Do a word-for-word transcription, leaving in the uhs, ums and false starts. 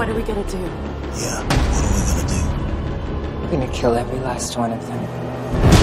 What are we gonna do? Yeah, what are we gonna do? We're gonna kill every last one of them.